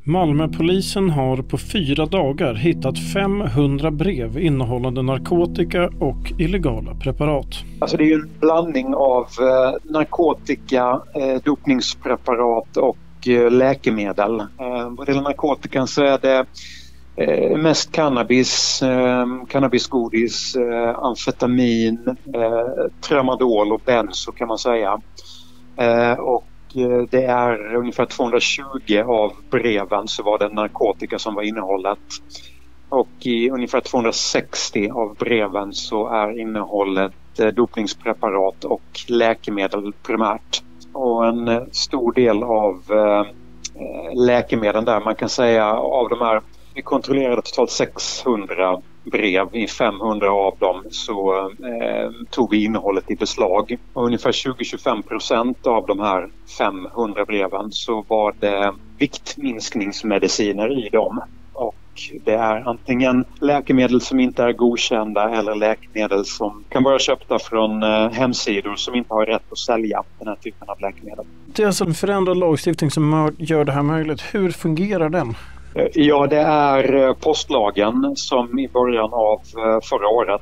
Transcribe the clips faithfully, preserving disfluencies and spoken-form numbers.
Malmöpolisen har på fyra dagar hittat femhundra brev innehållande narkotika och illegala preparat. Alltså det är ju en blandning av eh, narkotika, eh, dopningspreparat och eh, läkemedel. Eh, vad det gäller narkotikan så är det eh, mest cannabis, eh, cannabisgodis, eh, amfetamin, eh, tramadol och benzo kan man säga. Eh, och det är ungefär tvåhundratjugo av breven så var det narkotika som var innehållet. Och i ungefär tvåhundrasextio av breven så är innehållet dopningspreparat och läkemedel primärt. Och en stor del av läkemedlen där, man kan säga av de här, vi kontrollerade totalt sexhundra brev, i femhundra av dem så eh, tog vi innehållet i beslag. Och ungefär tjugo till tjugofem procent av de här femhundra breven så var det viktminskningsmediciner i dem. Och det är antingen läkemedel som inte är godkända eller läkemedel som kan vara köpta från eh, hemsidor som inte har rätt att sälja den här typen av läkemedel. Det är alltså en förändrad lagstiftning som gör det här möjligt. Hur fungerar den? Ja, det är postlagen som i början av förra året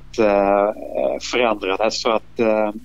förändrades så att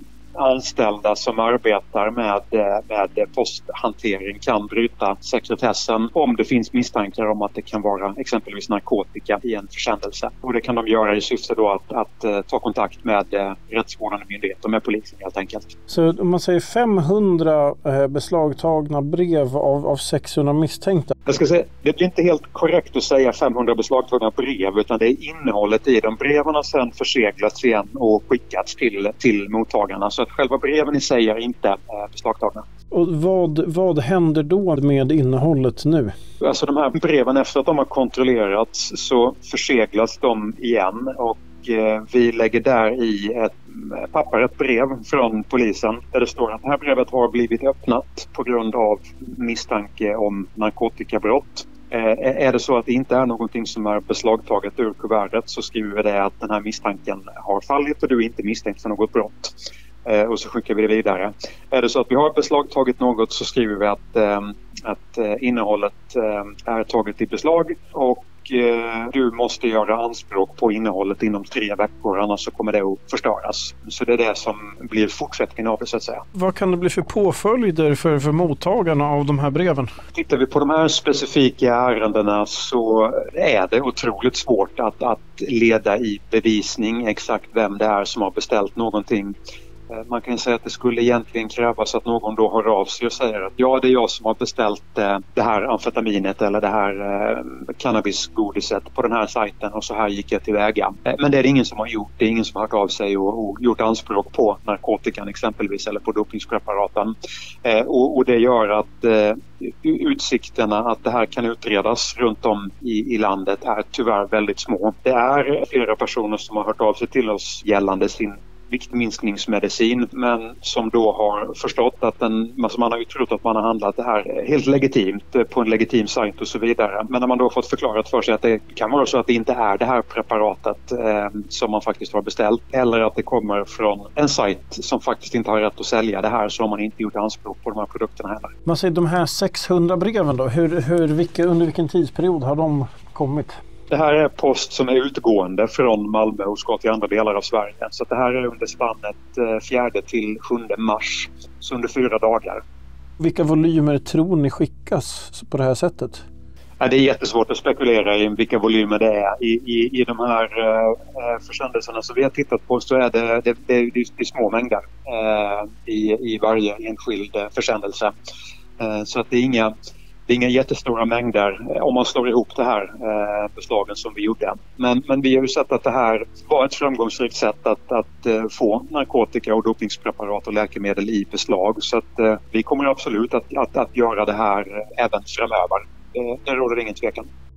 anställda som arbetar med, med posthantering kan bryta sekretessen om det finns misstankar om att det kan vara exempelvis narkotika i en försändelse. Och det kan de göra i syfte då att, att ta kontakt med rättsvårdande myndigheter, med polisen helt enkelt. Så om man säger femhundra beslagtagna brev av, av sexhundra misstänkta? Jag ska säga, det blir inte helt korrekt att säga femhundra beslagtagna brev, utan det är innehållet i de breven har sedan förseglats igen och skickats till, till mottagarna. Så att själva breven i sig är inte eh, beslagtagna. Och vad, vad händer då med innehållet nu? Alltså de här breven, efter att de har kontrollerats så förseglas de igen och eh, vi lägger där i ett papper, ett brev från polisen där det står att det här brevet har blivit öppnat på grund av misstanke om narkotikabrott. Eh, är det så att det inte är någonting som är beslagtaget ur kuvertet så skriver vi det att den här misstanken har fallit och du är inte misstänkt för något brott. Eh, och så skickar vi det vidare. Är det så att vi har beslagtagit något så skriver vi att, eh, att eh, innehållet eh, är taget i beslag och eh, du måste göra anspråk på innehållet inom tre veckor, annars så kommer det att förstöras. Så det är det som blir fortsättningen av det så att säga. Vad kan det bli för påföljder för, för mottagarna av de här breven? Tittar vi på de här specifika ärendena så är det otroligt svårt att, att leda i bevisning exakt vem det är som har beställt någonting. Man kan säga att det skulle egentligen krävas att någon då hör av sig och säger att ja, det är jag som har beställt eh, det här amfetaminet eller det här eh, cannabisgodiset på den här sajten och så här gick jag tillväga. Eh, men det är det ingen som har gjort. Det är ingen som har hört av sig och, och gjort anspråk på narkotikan exempelvis eller på dopningspreparaten. Eh, och, och det gör att eh, utsikterna att det här kan utredas runt om i, i landet är tyvärr väldigt små. Det är flera personer som har hört av sig till oss gällande sin viktminskningsmedicin, men som då har förstått att den, alltså man har ju trott att man har handlat det här helt legitimt på en legitim sajt och så vidare. Men när man då har fått förklarat för sig att det kan vara så att det inte är det här preparatet eh, som man faktiskt har beställt, eller att det kommer från en sajt som faktiskt inte har rätt att sälja det här, så har man inte gjort anspråk på de här produkterna heller. Man säger de här sexhundra breven då, hur, hur, vilka, under vilken tidsperiod har de kommit? Det här är post som är utgående från Malmö och ska till andra delar av Sverige. Så det här är under spannet fjärde till sjunde mars, så under fyra dagar. Vilka volymer tror ni skickas på det här sättet? Ja, det är jättesvårt att spekulera i vilka volymer det är. I, i, i de här uh, försändelserna som vi har tittat på så är det, det, det, det är små mängder uh, i, i varje enskild försändelse. Uh, så att det är inga... Det är inga jättestora mängder om man slår ihop det här eh, beslagen som vi gjorde. Men, men vi har ju sett att det här var ett framgångsrikt sätt att, att eh, få narkotika och dopningspreparat och läkemedel i beslag. Så att eh, vi kommer absolut att, att, att göra det här även framöver. Eh, det råder ingen tvekan.